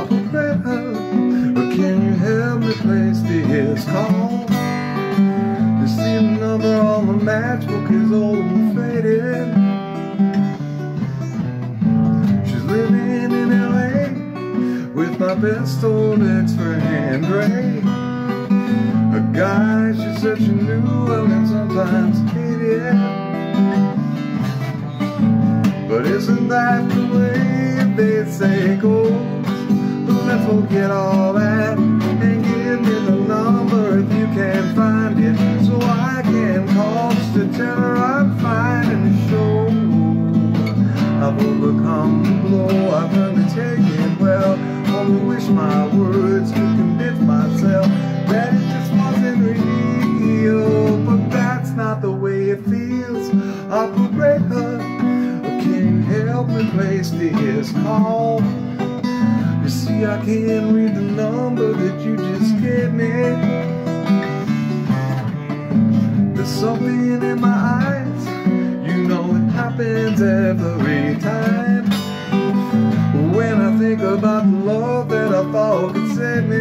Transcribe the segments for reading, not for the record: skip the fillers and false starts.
Operator, can you help me place this call? You see the number on the matchbook is old and faded. She's living in LA with my best old ex for Andre. A guy she said she knew well and sometimes hated. But isn't that the way they say it goes? Let's forget all that and give me the number if you can find it, so I can call just to tell her I'm fine and to show I've overcome the blow. I've learned to take it well. Only wish my words could convince myself that it just wasn't real, but that's not the way it feels. Operator, can you help me place this call? You see, I can't read the number that you just gave me. There's something in my eyes, you know it happens every time. When I think about the love that I thought could save me.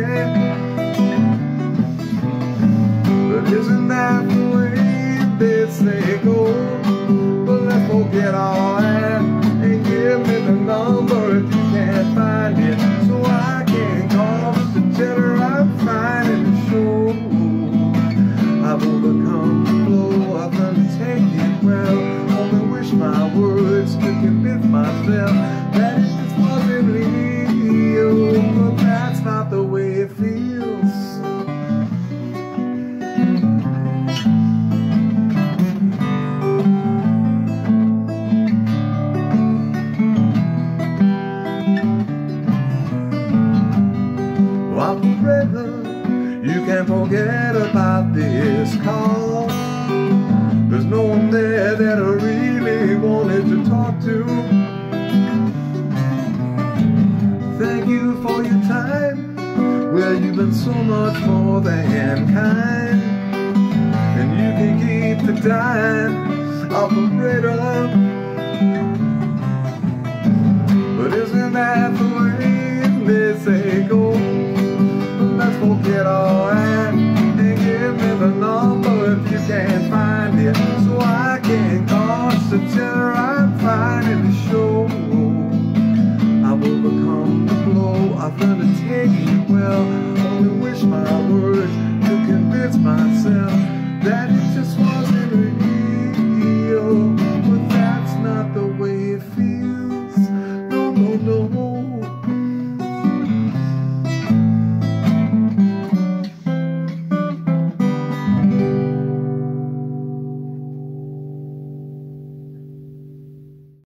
But isn't that the way they say it goes? But let's forget all that and give me the number if you can't find it, so I can call to tell her I'm fine and to show I've overcome the blow. I've learned to take it well. Only wish my words could convince myself that it just wasn't real, but that's not the way it feels. Operator, you can't forget about this call. There's no one there that I really wanted to talk to. Thank you for your time. Well, you've been so much more than kind, and you can keep the dime, operator. But isn't that the way they say it goes? Let's forget all that and give me the number if you can't find it, so I can call just to tell her I'm fine and to show I've overcome the blow. I've learned to take it well.